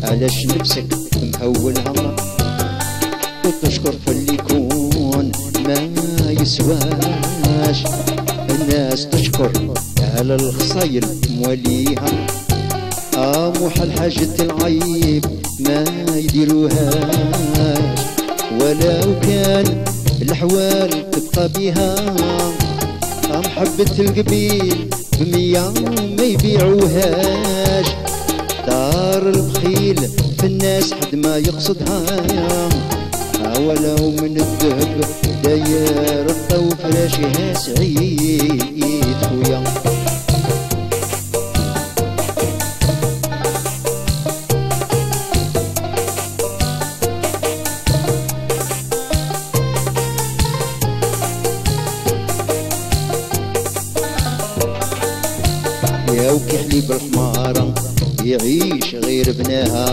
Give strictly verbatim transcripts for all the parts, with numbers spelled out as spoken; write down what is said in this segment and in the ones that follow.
علاش نفسك مهولها وتشكر في اللي يكون ما يسواش. الناس تشكر على الخصايل مواليها اه محال حاجة العيب ما يديروهاش. ولو كان الأحوال تبقى بيها محبة القبيل بمية ما يبيعوهاش. دار البخيل في الناس حد ما يقصدها ولو من الذهب داير الطوف راشيها سعيد خويا. يا وكي حليب الحمارة يعيش غير بناها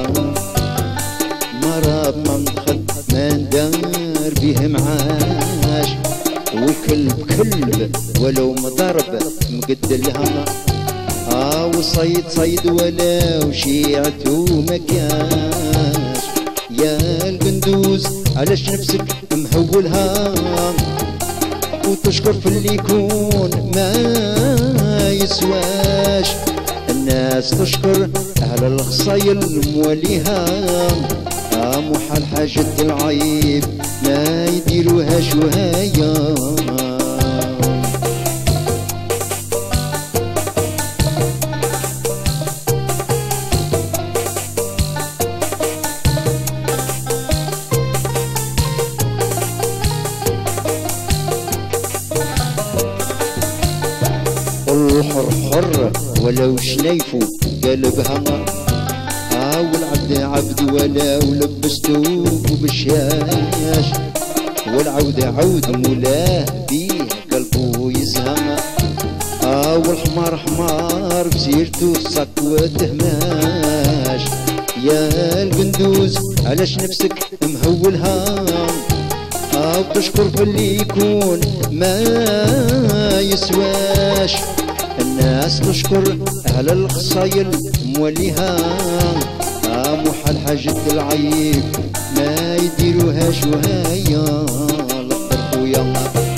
مرض ما مدخل ما ندار به معاش. وكلب كلب ولو مضرب مقدلها اه وصيد صيد ولو شيعته مكاش. يا القندوز علاش نفسك مهولها وتشكر في اللي يكون ما يسواش. الناس تشكر على الخصايل مواليها آه محال حاجة العيب ما يديروهاش وهايا. الحر حر ولو شنيفو قلبها اه والعبد عبد ولو لبستو بالشاش. والعود عود مولاه بيه قلبو يزهم اه والحمار حمار بسيرتو صك وتهماش. يا القندوز علاش نفسك مهولها اه وتشكر في اللي يكون ما يسواش. الناس تشكر على الخصايل موليها آه محال حاجة العيب ما يديروهاش وهايا. لطر خويا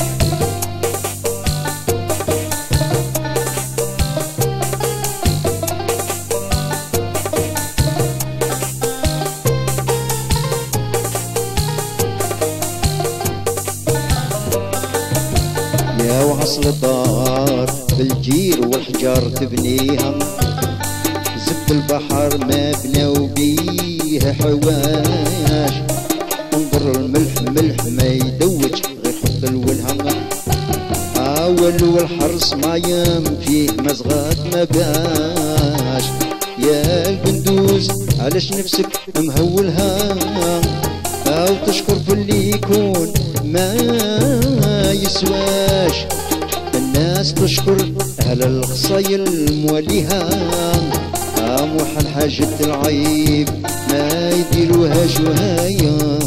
يا وعصل الدار بالجير والحجار تبنيها زب البحر ما بناو بيه حواش. انظر الملح ملح ما يدوج غير حط الولهم اول والحرس ما يم فيه مزغات ما باش. يا القندوز علاش نفسك مهولها او تشكر في اللي يكون ما يسواش. الناس تشكر على الخصايل مواليها آه محال حاجة العيب ما يديروهاش وهايا.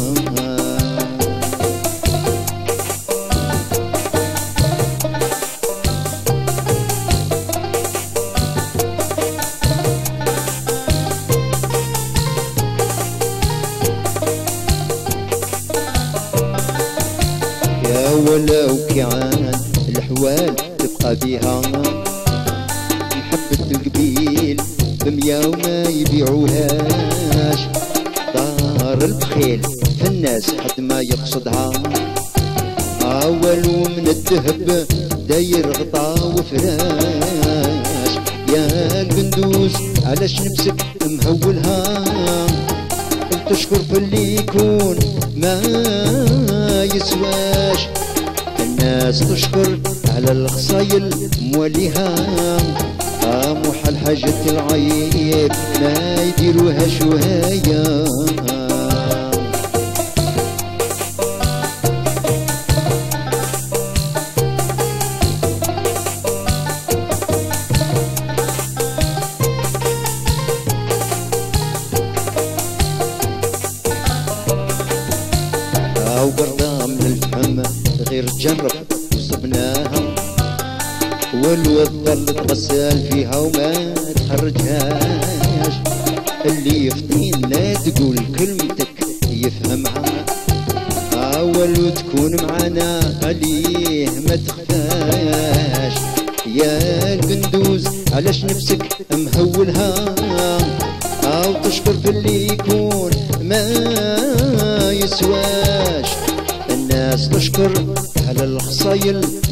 يا ولو كان الأحوال تبقى بيها محبة القبيل بمية وما يبيعوهاش. دار البخيل في الناس حد ما يقصدها أول ومن الذهب داير غطا وفراش. يا القندوز علاش نفسك مهولها تشكر في اللي يكون ما يسواش. الناس تشكر على الخصايل مواليها آه محال حاجة العيب ما يديروهاش وهايا. آه وقرضة من الفهم غير تجرب وصبناها والود ظل تغسل فيها وما تخرجهاش. اللي يفطين لا تقول كلمتك يفهمها، أول وتكون معانا عليه ما تخفاش. يا القندوز علاش نفسك مهولها، أو تشكر في اللي يكون ما يسواش. الناس تشكر على الخصايل